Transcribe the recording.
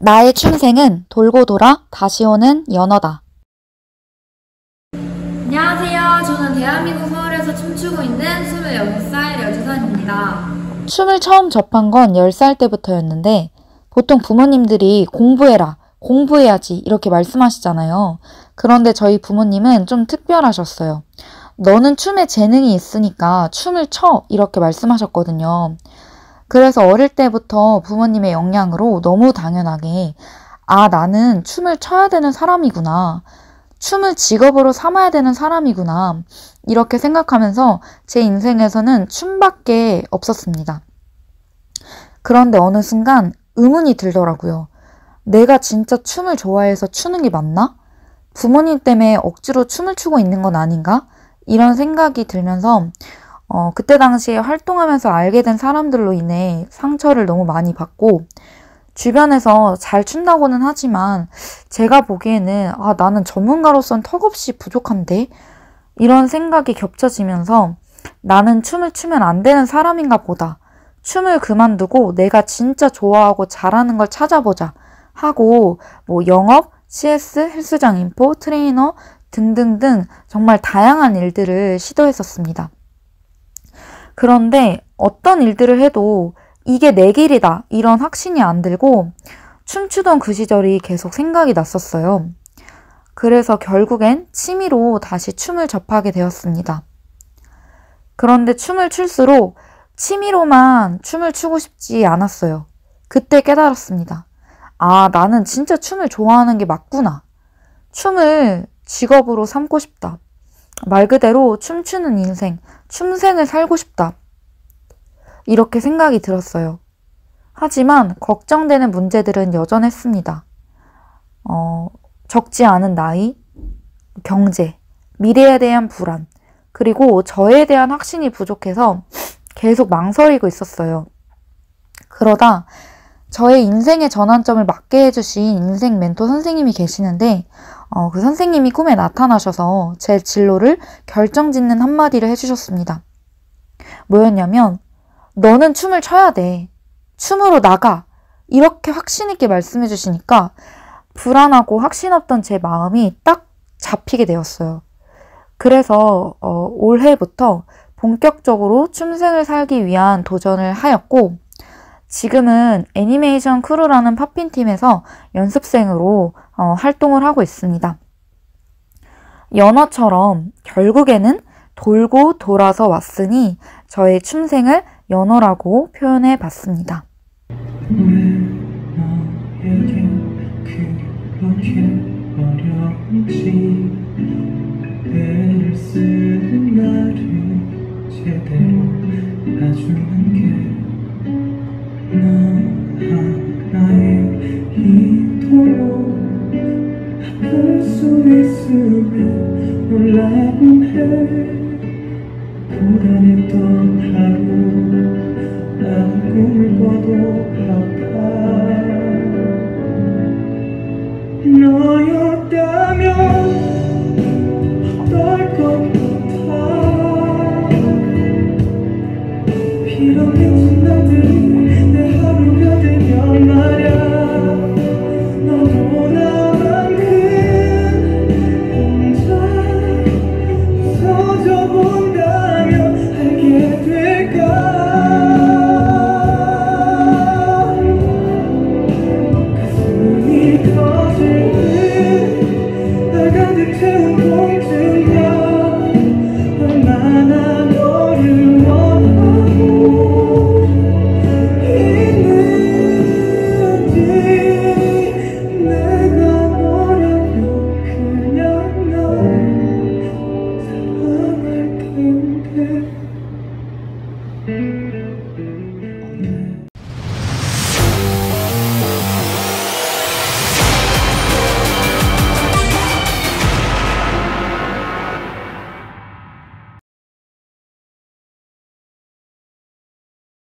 나의 춤생은 돌고 돌아 다시 오는 연어다. 안녕하세요. 저는 대한민국 서울에서 춤추고 있는 26살 여주선입니다. 춤을 처음 접한 건 10살 때부터였는데 보통 부모님들이 공부해라, 공부해야지 이렇게 말씀하시잖아요. 그런데 저희 부모님은 좀 특별하셨어요. 너는 춤에 재능이 있으니까 춤을 춰 이렇게 말씀하셨거든요. 그래서 어릴 때부터 부모님의 영향으로 너무 당연하게 나는 춤을 춰야 되는 사람이구나. 춤을 직업으로 삼아야 되는 사람이구나. 이렇게 생각하면서 제 인생에서는 춤밖에 없었습니다. 그런데 어느 순간 의문이 들더라고요. 내가 진짜 춤을 좋아해서 추는 게 맞나? 부모님 때문에 억지로 춤을 추고 있는 건 아닌가? 이런 생각이 들면서 그때 당시에 활동하면서 알게 된 사람들로 인해 상처를 너무 많이 받고 주변에서 잘 춘다고는 하지만 제가 보기에는 나는 전문가로선 턱없이 부족한데? 이런 생각이 겹쳐지면서 나는 춤을 추면 안 되는 사람인가 보다. 춤을 그만두고 내가 진짜 좋아하고 잘하는 걸 찾아보자 하고 영업, CS, 헬스장 인포, 트레이너 등등등 정말 다양한 일들을 시도했었습니다. 그런데 어떤 일들을 해도 이게 내 길이다 이런 확신이 안 들고 춤추던 그 시절이 계속 생각이 났었어요. 그래서 결국엔 취미로 다시 춤을 접하게 되었습니다. 그런데 춤을 출수록 취미로만 춤을 추고 싶지 않았어요. 그때 깨달았습니다. 나는 진짜 춤을 좋아하는 게 맞구나. 춤을 직업으로 삼고 싶다. 말 그대로 춤추는 인생, 춤생을 살고 싶다. 이렇게 생각이 들었어요. 하지만 걱정되는 문제들은 여전했습니다. 적지 않은 나이, 경제, 미래에 대한 불안, 그리고 저에 대한 확신이 부족해서 계속 망설이고 있었어요. 그러다 저의 인생의 전환점을 맞게 해주신 인생 멘토 선생님이 계시는데 그 선생님이 꿈에 나타나셔서 제 진로를 결정짓는 한마디를 해주셨습니다. 뭐였냐면 너는 춤을 춰야 돼. 춤으로 나가. 이렇게 확신 있게 말씀해 주시니까 불안하고 확신 없던 제 마음이 딱 잡히게 되었어요. 그래서 올해부터 본격적으로 춤생을 살기 위한 도전을 하였고 지금은 애니메이션 크루라는 팝핀팀에서 연습생으로 활동을 하고 있습니다. 연어처럼 결국에는 돌고 돌아서 왔으니 저의 춤생을 연어라고 표현해 봤습니다. 왜 너에겐 그렇게 어려운지 애를 쓰는 나를 제대로 봐주는 게 너 하나의 힘으로 바꿀 수 있으면 몰라곤 해 불안했던 하루 난 꿈을 꿔도 아파 너의